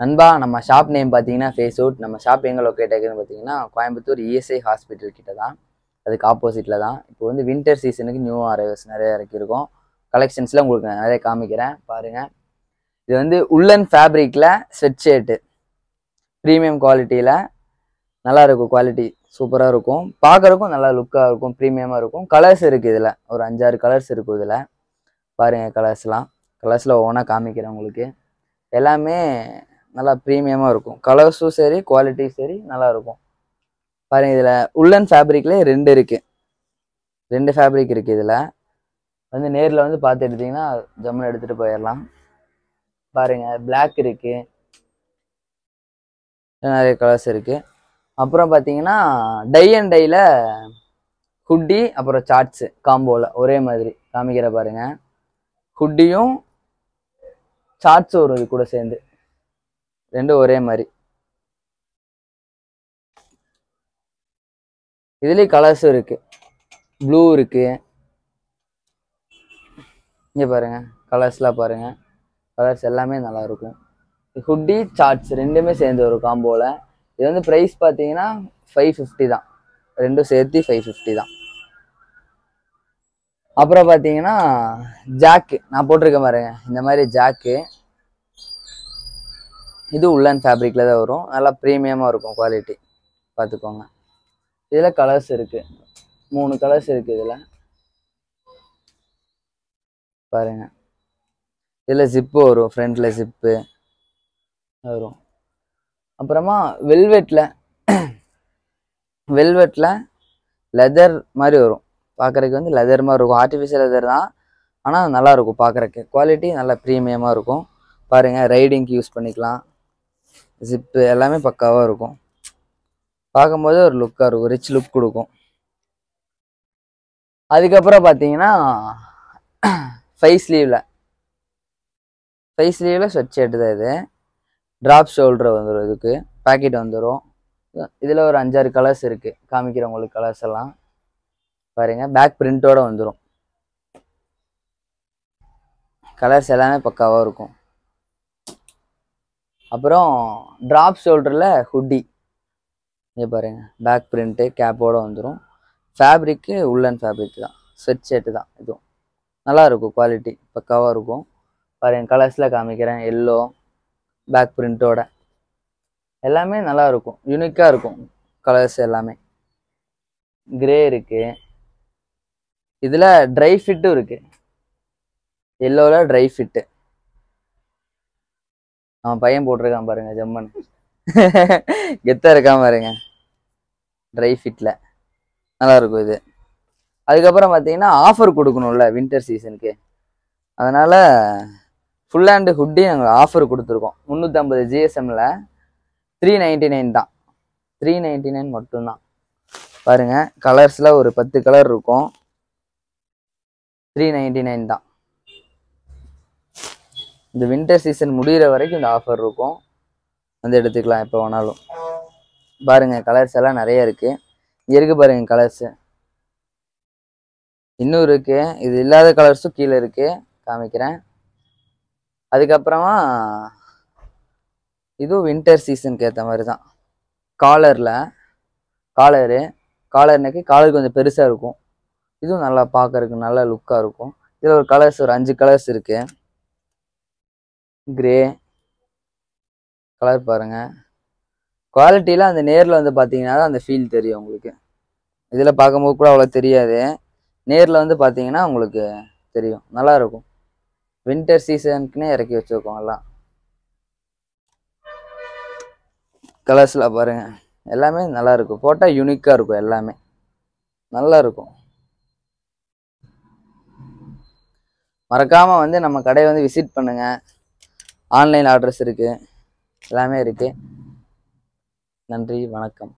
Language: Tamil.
நண்பா நம்ம ஷாப் நேம் பார்த்தீங்கன்னா FACEOUT. நம்ம ஷாப் எங்கே லொக்கேட் ஆகுதுன்னு பார்த்தீங்கன்னா கோயம்புத்தூர் ESI ஹாஸ்பிட்டல் கிட்ட தான், அதுக்கு ஆப்போசிட்டில் தான். இப்போ வந்து வின்டர் சீசனுக்கு நியூ அரைவல்ஸ் நிறைய இறக்கியிருக்கோம். கலெக்ஷன்ஸில் உங்களுக்கு நான் நிறைய காமிக்கிறேன் பாருங்கள். இது வந்து உள்ளன் ஃபேப்ரிக்கில் ஸ்வெட் ஷர்ட்டு ப்ரீமியம் குவாலிட்டியில் நல்லா இருக்கும். குவாலிட்டி சூப்பராக இருக்கும், பார்க்குறக்கும் நல்லா லுக்காக இருக்கும், ப்ரீமியமாக இருக்கும். கலர்ஸ் இருக்குது, இதில் ஒரு 5-6 கலர்ஸ் இருக்கும். இதில் பாருங்கள் கலர்ஸில் ஒவ்வொன்றா காமிக்கிறேன் உங்களுக்கு. எல்லாமே நல்லா ப்ரீமியமாக இருக்கும், கலர்ஸும் சரி குவாலிட்டியும் சரி நல்லா இருக்கும். பாருங்கள், இதில் உள்ளன் ஃபேப்ரிக்லேயே 2 இருக்குது, 2 ஃபேப்ரிக் இருக்குது. இதில் வந்து நேரில் வந்து பார்த்து எடுத்திங்கன்னா ஜம்முன்னு எடுத்துகிட்டு போயிடலாம். பாருங்கள், பிளாக் இருக்குது, நிறைய கலர்ஸ் இருக்குது. அப்புறம் பார்த்தீங்கன்னா டை அண்ட் டையில் ஹுட்டி அப்புறம் சார்ட்ஸு காம்போவில் ஒரே மாதிரி காமிக்கிற பாருங்கள். ஹுட்டியும் சார்ட்ஸும் வரும் இது கூட சேர்ந்து, 2 ஒரே மாதிரி. இதுலேயும் கலர்ஸும் இருக்குது, ப்ளூ இருக்குது. இங்கே பாருங்கள், கலர்ஸ்லாம் பாருங்கள், கலர்ஸ் எல்லாமே நல்லாயிருக்கும். ஹுட்டி சார்ட்ஸ் 2மே சேர்ந்து ஒரு காம்போவில். இது வந்து ப்ரைஸ் பார்த்தீங்கன்னா 550 தான், 2 சேர்த்து 550 தான். அப்புறம் பார்த்தீங்கன்னா ஜாக்கு நான் போட்டிருக்கேன் பாருங்க, இந்த மாதிரி ஜாக்கு. இது உள்ளன் ஃபேப்ரிக்கில் தான் வரும், நல்லா ப்ரீமியமாக இருக்கும் குவாலிட்டி, பார்த்துக்கோங்க. இதில் கலர்ஸ் இருக்குது, 3 கலர்ஸ் இருக்குது இதில் பாருங்க. இதில் ஜிப்பு வரும், ஃப்ரண்டில் ஜிப்பு வரும். அப்புறமா வெல்வெட்டில் லெதர் மாதிரி வரும், பார்க்குறதுக்கு வந்து லெதர் மாதிரி இருக்கும். ஆர்டிஃபிஷியல் லெதர் தான், ஆனால் நல்லாயிருக்கும் பார்க்குறக்கு. குவாலிட்டி நல்லா ப்ரீமியமாக இருக்கும். பாருங்கள், ரைடிங்க்கு யூஸ் பண்ணிக்கலாம். ஜிப்பு எல்லாமே பக்காவாக இருக்கும், பார்க்கும்போது ஒரு லுக்காக இருக்கும், ரிச் லுக் கொடுக்கும். அதுக்கப்புறம் பார்த்தீங்கன்னா ஃபைவ் ஸ்லீவில் ஸ்வெட் ஷர்ட்டு தான் இது. ட்ராப் ஷோல்டர் வந்துடும், இதுக்கு பேக்கெட் வந்துடும். இதில் ஒரு 5-6 கலர்ஸ் இருக்குது, காமிக்கிறேன் உங்களுக்கு கலர்ஸ் எல்லாம் பாருங்கள். பேக் பிரிண்டோடு வந்துடும், கலர்ஸ் எல்லாமே பக்காவாக இருக்கும். அப்புறம் ட்ராப் ஷோல்டரில் ஹுட்டி, இங்கே பாருங்கள், பேக் பிரிண்ட்டு கேப்போடு வந்துடும். ஃபேப்ரிக்கு உள்ளன் ஃபேப்ரிக் தான், ஸ்வெட் ஷர்ட்டு தான். இதுவும் நல்லாயிருக்கும், குவாலிட்டி பக்காவாக இருக்கும். பாருங்கள், கலர்ஸில் காமிக்கிறேன். எல்லோ பேக் பிரிண்ட்டோட எல்லாமே நல்லாயிருக்கும், யூனிக்காக இருக்கும் கலர்ஸ் எல்லாமே. கிரே இருக்குது, இதில் ட்ரை ஃபிட்டும் இருக்குது, எல்லோவில் ட்ரை ஃபிட்டு. அவன் பையன் போட்டிருக்கான் பாருங்க, ஜம்மன் கெத்தாக இருக்கான் பாருங்க, ட்ரை ஃபிட்டில் நல்லாயிருக்கும் இது. அதுக்கப்புறம் பார்த்தீங்கன்னா ஆஃபர் கொடுக்கணும்ல வின்டர் சீசனுக்கு, அதனால் ஃபுல் ஹேண்டு ஹுட்டி நாங்கள் ஆஃபர் கொடுத்துருக்கோம். 350 GSMல 399 தான், 399 மட்டும்தான். பாருங்கள், கலர்ஸில் ஒரு 10 கலர் இருக்கும், 399 தான். இந்த வின்டர் சீசன் முடிகிற வரைக்கும் இந்த ஆஃபர் இருக்கும், வந்து எடுத்துக்கலாம் எப்போ வேணாலும். பாருங்கள், கலர்ஸ் எல்லாம் நிறைய இருக்குது. இங்கே இருக்குது பாருங்கள் கலர்ஸு, இன்னும் இருக்குது. இது இல்லாத கலர்ஸும் கீழே இருக்குது, காமிக்கிறேன். அதுக்கப்புறமா இதுவும் வின்டர் சீசனுக்கு ஏற்ற மாதிரி தான். காலர் நெக்கு, காலர் கொஞ்சம் பெருசாக இருக்கும். இதுவும் நல்லா பார்க்கறதுக்கு நல்லா லுக்காக இருக்கும். இதில் ஒரு கலர்ஸ் ஒரு 5 கலர்ஸ் இருக்குது. கிரே கலர் பாருங்கள், குவாலிட்டியில் அந்த நேரில் வந்து பார்த்தீங்கன்னா தான் அந்த ஃபீல் தெரியும் உங்களுக்கு. இதில் பார்க்கும்போது கூட அவ்வளோ தெரியாது, நேரில் வந்து பார்த்தீங்கன்னா உங்களுக்கு தெரியும், நல்லாயிருக்கும். வின்டர் சீசனுக்குன்னே இறக்கி வச்சுருக்கோம் எல்லாம். கலர்ஸில் பாருங்கள், எல்லாமே நல்லாயிருக்கும், போட்டால் யூனிக்காக இருக்கும், எல்லாமே நல்லாயிருக்கும். மறக்காமல் வந்து நம்ம கடையை வந்து விசிட் பண்ணுங்கள். ஆன்லைன் ஆர்டர்ஸ் இருக்குது, எல்லாமே இருக்குது. நன்றி, வணக்கம்.